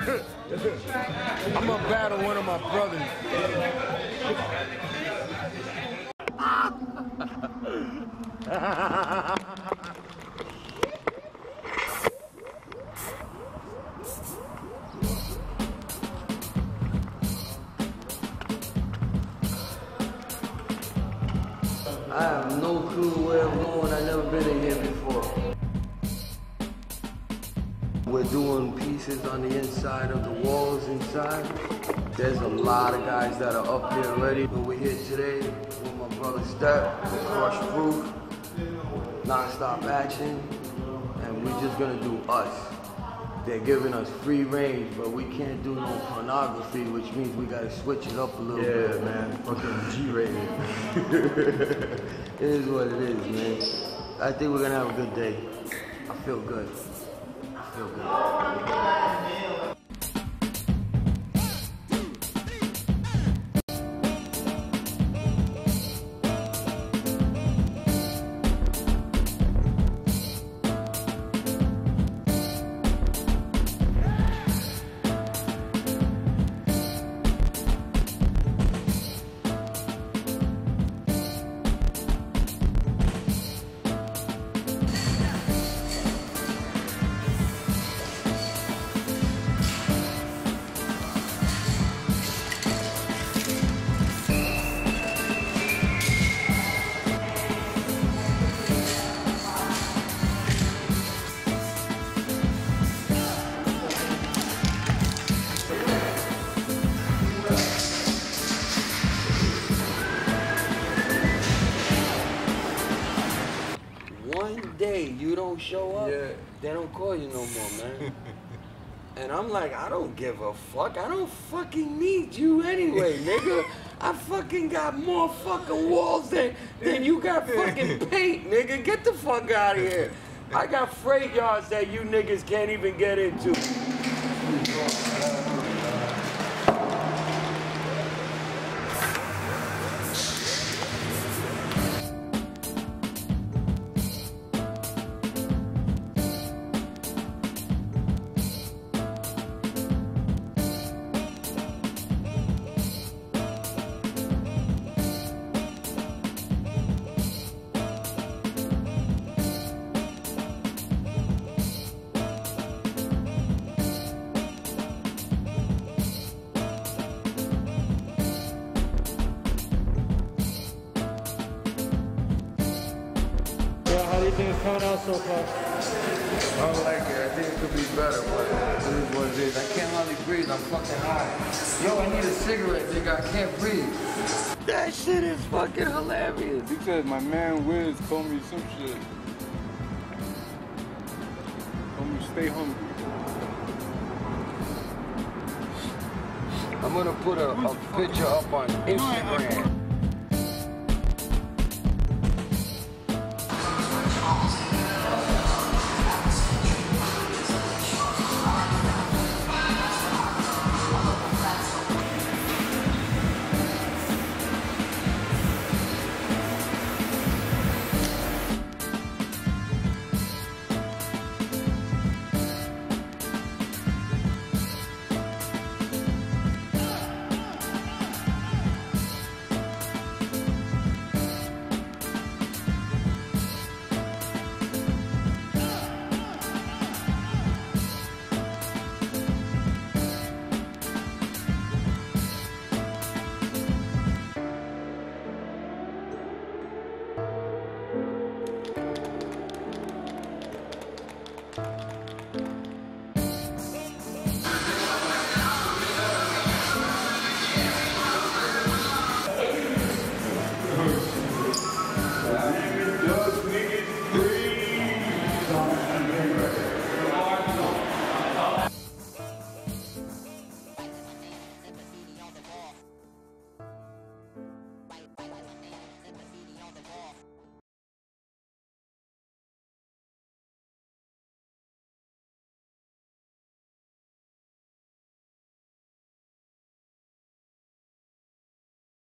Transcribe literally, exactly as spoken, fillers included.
I'm gonna battle one of my brothers. I have no clue where I'm going. I've never been in here before. We're doing pieces on the inside of the walls inside. There's a lot of guys that are up here already. But we're here today with my brother STEFO, the Crush Proof, non-stop action, and we're just gonna do us. They're giving us free range, but we can't do no pornography, which means we gotta switch it up a little yeah, bit. Yeah, man. Fucking G-rated. It is what it is, man. I think we're gonna have a good day. I feel good. I feel good. Day you don't show up, yeah. They don't call you no more, man. And I'm like, I don't give a fuck. I don't fucking need you anyway, nigga. I fucking got more fucking walls than, than you got fucking paint, nigga. Get the fuck out of here. I got freight yards that you niggas can't even get into. How do you think it's coming out so far? I don't like it. I think it could be better, but it is what it is. I can't hardly breathe. I'm fucking high. Yo, I need a cigarette, nigga. I can't breathe. That shit is fucking hilarious. He said my man Wiz told me some shit. Told me stay hungry. I'm gonna put a, a picture up on Instagram.